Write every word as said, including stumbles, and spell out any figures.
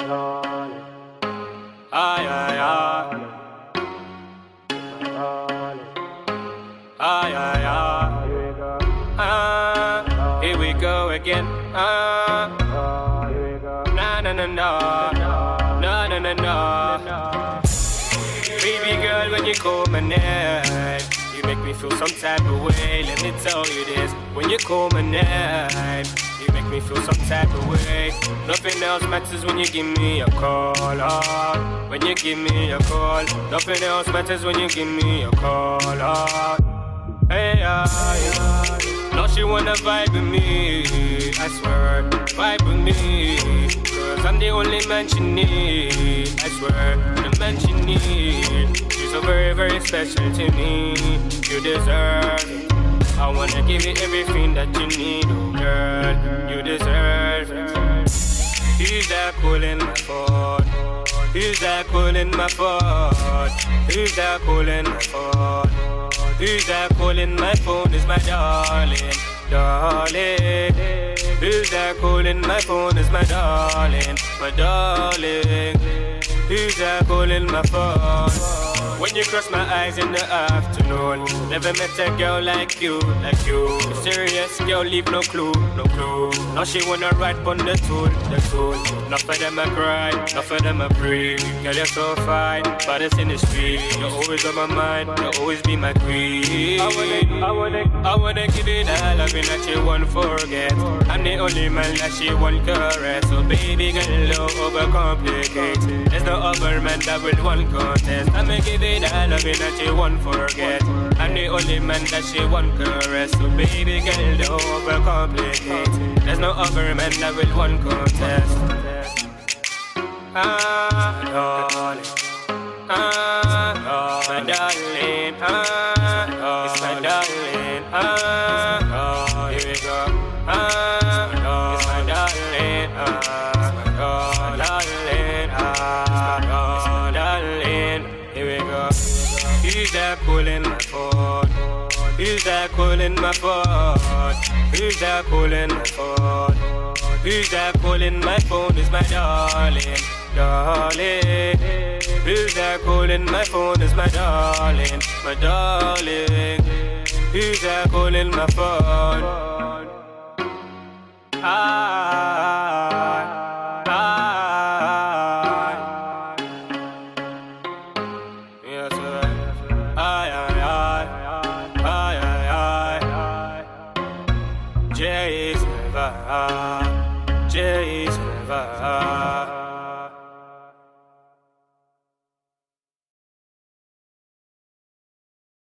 Ay, ay, ay. Ay, ay, ay. Ah, here we go again. Ah, na na na na, na na na na. Baby girl, when you call my name, you make me feel some type of way. Let me tell you this. When you call my name, you make me feel some type of way. Nothing else matters when you give me a call. Oh, when you give me a call. Nothing else matters when you give me a call. Oh, hey, yeah, yeah. Now she wanna vibe with me, I swear, vibe with me. Cause I'm the only man she need, I swear, the man she need. You're so very, very special to me, you deserve it. I wanna give you everything that you need, oh girl, you deserve it. Who's that calling my phone? Who's that calling my phone? Who's that calling my phone? Who's that calling my phone? Is my darling, darling. Who's that calling my phone? Is my darling, my darling. Who's that calling my phone? When you cross my eyes in the afternoon, never met a girl like you, like you. Serious girl, leave no clue, no clue. Now she wanna ride on the tool, the tool. Not for them I cry, not for them I pray. Girl, you're so fine, baddest in the street. You're always on my mind, you'll always be my queen. I wanna, I wanna, I wanna give you that loving that she won't forget. I'm the only man that she won't caress. So baby girl, don't overcomplicate. There's no other man that will want contest. I'ma give you that loving that she won't forget. I'm the only man that she won't caress. So baby girl, don't overcomplicate. There's no other man that will want contest. Ah, darling. Ah, my darling. Ah, it's my darling. Ah, here we go. Ah, it's my darling. Ah, my darling. Ah, it's my darling. Here we go. Who's that calling my phone? Who's that calling my phone? Who's that calling my phone? Who's that calling my phone? Is my darling, darling. Who's that calling my phone? Is my darling, my darling. Who's that calling my phone? I, I, yes, I, I, I, I, I, Jay's never, Jay's never.